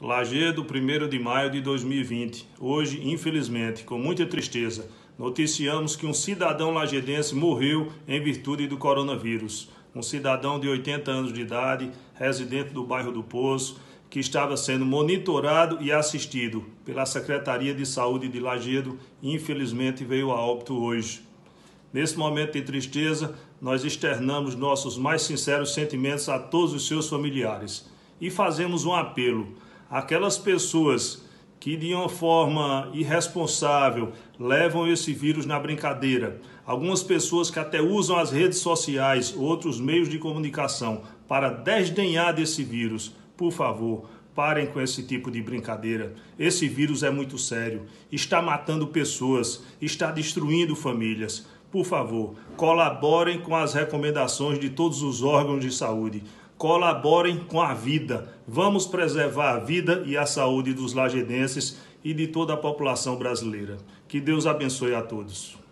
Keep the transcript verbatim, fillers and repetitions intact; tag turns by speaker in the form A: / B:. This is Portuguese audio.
A: Lajedo, primeiro de maio de dois mil e vinte. Hoje, infelizmente, com muita tristeza, noticiamos que um cidadão lajedense morreu em virtude do coronavírus. Um cidadão de oitenta anos de idade, residente do bairro do Poço, que estava sendo monitorado e assistido pela Secretaria de Saúde de Lajedo, infelizmente veio a óbito hoje. Nesse momento de tristeza, nós externamos nossos mais sinceros sentimentos a todos os seus familiares e fazemos um apelo àquelas pessoas que de uma forma irresponsável levam esse vírus na brincadeira. Algumas pessoas que até usam as redes sociais, outros meios de comunicação para desdenhar desse vírus. Por favor, parem com esse tipo de brincadeira. Esse vírus é muito sério, está matando pessoas, está destruindo famílias. Por favor, colaborem com as recomendações de todos os órgãos de saúde. Colaborem com a vida. Vamos preservar a vida e a saúde dos lajedenses e de toda a população brasileira. Que Deus abençoe a todos.